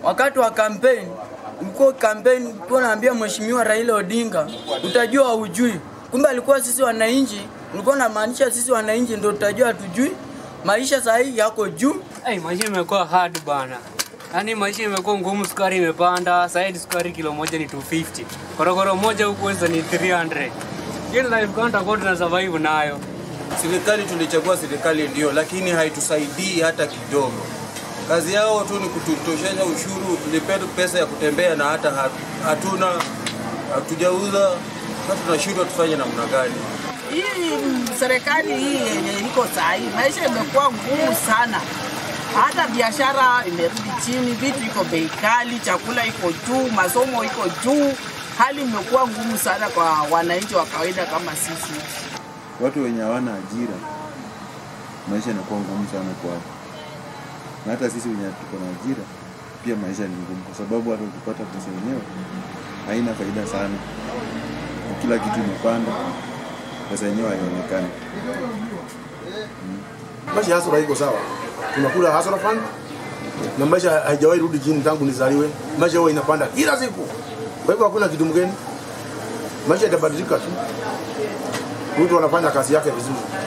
wakati wa campaign, mko campaign kwa naambia mheshimiwa Raila Odinga, utajua hujui. Kumbe alikuwa sisi wananchi, ulikuwa unamaanisha sisi wananchi ndio tutajua tujui. Maisha sahihi yako juu. Maisha imekuwa hard bana. Yaani maisha imekuwa ngumu, sukari imepanda, sasa sukari kilo moja ni 250. Korokoro moja huko ni 300. Hiyo life count account na survive nayo. Serikali tulichagua serikali ndio, lakini haitusaidii hata kidogo. Kazi yao tu ni kututoshesha ushuru, tulipe pesa ya kutembea na hata hatuna, hatujauza, na tunashindwa tufanye namna gani. Hii serikali hii yenye iko sahihi, maisha imekuwa ngumu sana. Hata biashara imerudi chini, vitu iko bei kali, chakula iko juu, masomo iko juu. Hali imekuwa ngumu sana kwa wananchi wa kawaida kama sisi. Watu wenye hawana ajira, maisha yanakuwa ngumu sana kwao. Na hata sisi wenye tuko na ajira, pia maisha ni ngumu kwa sababu hata ukipata pesa yenyewe haina faida sana. Kila kitu imepanda, pesa yenyewe haionekani. Maisha hasa iko sawa. Tunakula hasa fund na maisha haijawahi rudi chini tangu nizaliwe. Maisha huwa inapanda kila siku. Kwa hivyo hakuna kitu mgeni. Maisha itabadilika tu. Mtu anafanya kazi yake vizuri.